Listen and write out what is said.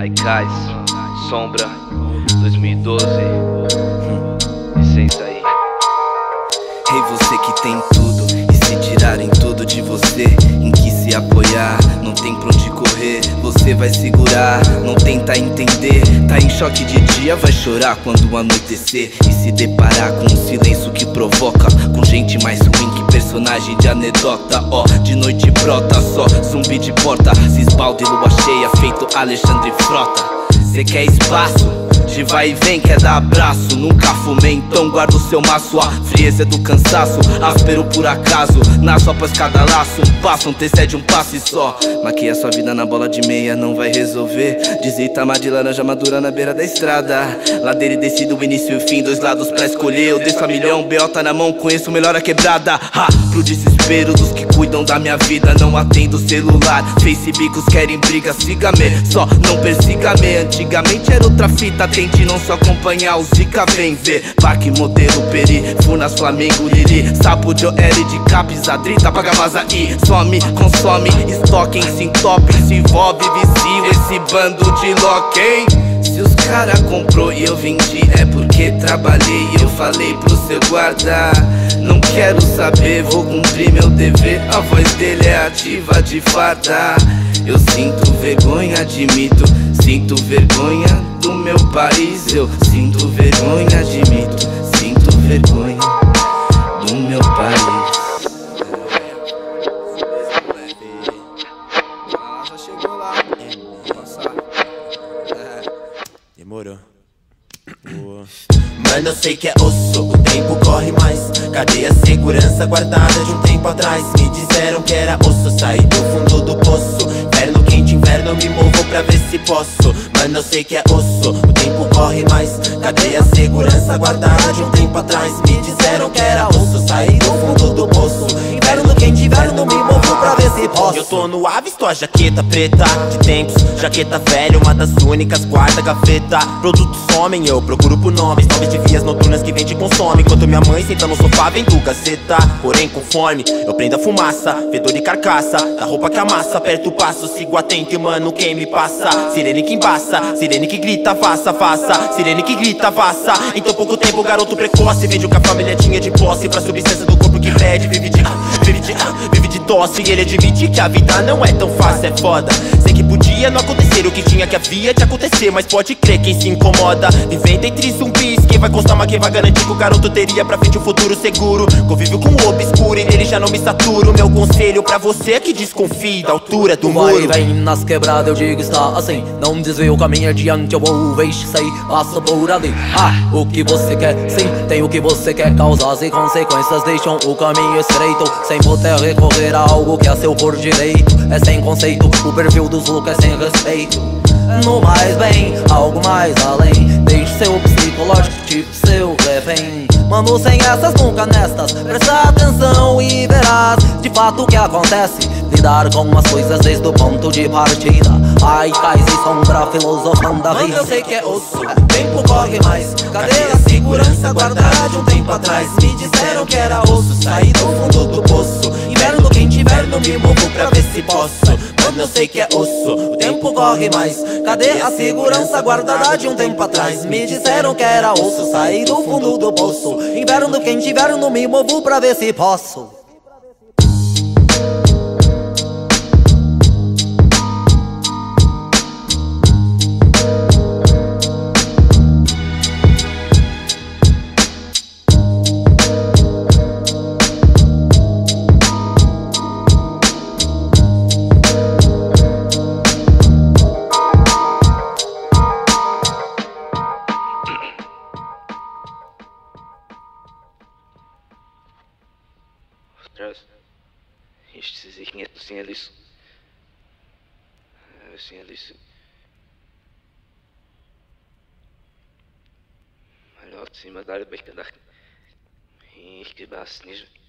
Raikais, Sombra, 2012. Licença aí. Ei, você que tem tudo, e se tirarem tudo de você, em que se apoiar, não tem pra onde correr, você vai segurar, não tenta entender. Tá em choque de dia, vai chorar quando anoitecer e se deparar com um silêncio que provoca, com gente mais ruim que personagem de anedota. Ó, de noite brota só zumbi de porta, se esbalde lua cheia, feito Alexandre Frota. Cê quer espaço? De vai e vem, quer dar abraço. Nunca fumei, então guarda o seu maço. A frieza é do cansaço, áspero por acaso. Nasce após cada laço, um passo antecede um passo e só. Maquia sua vida na bola de meia, não vai resolver. Deseita de laranja madura na beira da estrada. Ladeira e descida, o início e o fim, dois lados pra escolher. Eu desço a milhão, B.O. tá na mão, conheço melhor a quebrada. Ha! Pro desespero dos que cuidam da minha vida, não atendo o celular. Facebookos querem briga, siga-me, só não persiga-me. Antigamente era outra fita, tente não só acompanhar o Zika, vem ver. Parque, modelo, peri, Furnas, Flamengo, Lili, Sapo, Joel, de Capes, Adrita, paga vaza e some, consome, estoquem, se entope, se envolve, vicio, esse bando de loquem. Se os cara comprou e eu vendi, é porque trabalhei e eu falei pro seu guardar. Não quero saber, vou cumprir meu dever. A voz dele é ativa de farda. Eu sinto vergonha, admito. Sinto vergonha do meu país. Eu sinto vergonha, admito. Sinto vergonha do meu país. Já chegou lá, passar. Demorou. Mano, eu sei que é osso, o tempo corre mais. Cadê a segurança guardada de um tempo atrás? Me disseram que era osso, saí do fundo do poço. Inverno quente, inverno, me movo pra ver se posso. Mano, eu sei que é osso, o tempo corre mais. Cadê a segurança guardada de um tempo atrás? Me disseram que era osso, saí do fundo do poço. Inverno quente, inverno, me movo pra ver se posso. Eu tô no ave, estou a jaqueta preta de tempos, jaqueta velha, uma das únicas, guarda gaveta. Produtos somem, eu procuro por nomes de vias noturnas que vem te consome. Enquanto minha mãe senta no sofá vendo Gazeta. Porém conforme eu prendo a fumaça, fedor de carcaça, da roupa que amassa, aperto o passo, sigo atento e mano quem me passa. Sirene que embaça, sirene que grita, faça, faça. Sirene que grita, faça. Em tão pouco tempo garoto precoce, vejo que a família tinha de posse pra substância do corpo que pede. Vive de tosse e ele admite que a vida não é tão fácil, é foda. Sei que podia não acontecer o que tinha que havia de acontecer, mas pode crer quem se incomoda. Vivendo entre zumbis, quem vai constar, mas quem vai garantir que o garoto teria pra frente um futuro seguro. Convívio com o obscuro e nele já não me saturo. Meu conselho pra você que desconfie da altura do muro. Vai e vem nas quebradas, eu digo está assim. Não desvio o caminho adiante, eu vou vejo sei, passa por ali. O que você quer, sim, tem o que você quer. Causas e consequências deixam o caminho estreito, sem poder recorrer a algo que é seu por direito. É sem conceito, o perfil dos loucos é sem respeito. No mais bem, algo mais além. Deixe seu psicológico, tipo seu refém. Mano, sem essas nunca nestas, presta atenção e verás de fato o que acontece. Lidar com as coisas desde o ponto de partida. Raikais e Sombra, filosofando a vida. Mano, eu sei que é osso, o tempo corre mais. Cadê a segurança guardada de um tempo atrás? Me disseram que era osso, saí do fundo do poço. Inverno quente, inverno, me movo pra ver se posso. Mano, eu sei que é osso, o tempo corre mais. Cadê a segurança guardada de um tempo atrás? Me disseram que era osso, saí do fundo do poço. Inverno quente, inverno, me movo pra ver se posso. İşte zihniyet sinyaliz. Sinyaliz. Melhor de cima da área bem que dá. E que basta nisso.